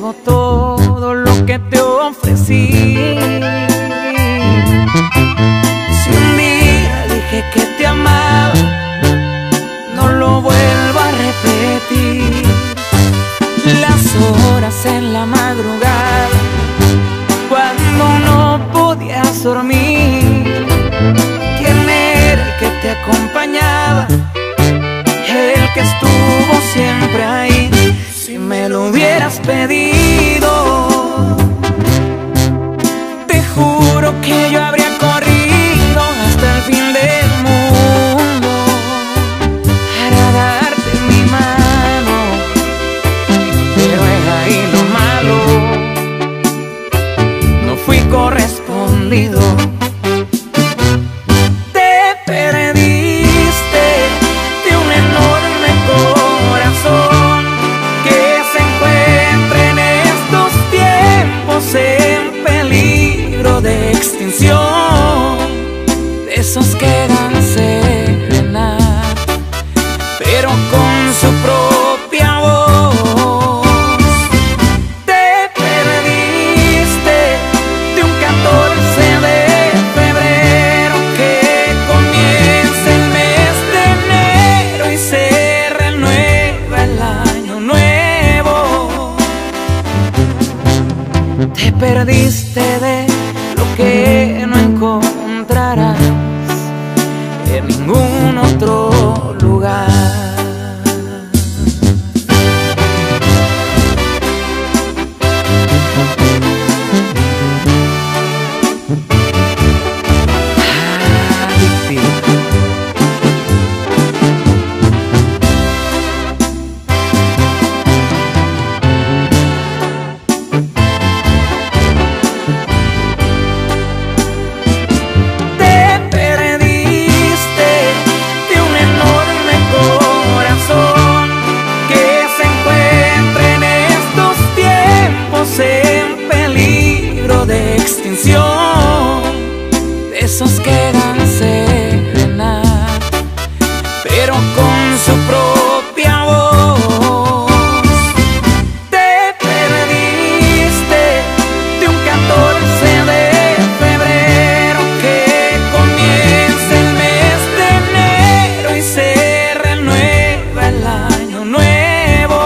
debo todo lo que te ofrecí. Si un día dije que te amaba, no lo vuelvo a repetir. Las horas en la madrugada, cuando no podías dormir, ¿quién era el que te acompañaba? El que estuvo siempre ahí. Si me lo hubieras pedido, te juro que yo habría corrido hasta el fin del mundo para darte mi mano. Pero es ahí lo malo, no fui correspondido. De extinción, de esos que dan serenata, pero con su propia voz. Te perdiste de un 14 de febrero que comienza el mes de enero y se renueva el año nuevo. Te perdiste de que no encontrarás en ningún otro lugar. En peligro de extinción, de esos que dan serenata, pero con su propia voz. Te perdiste de un 14 de febrero que comienza el mes de enero y se renueva el año nuevo.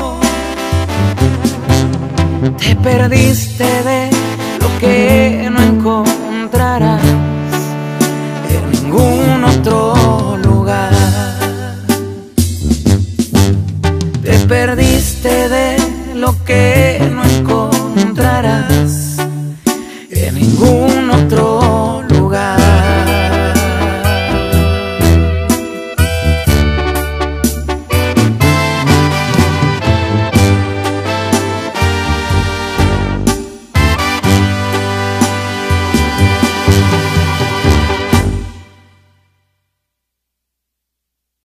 Te perdiste de lo que no encontrarás en ningún otro lugar. Te perdiste de lo que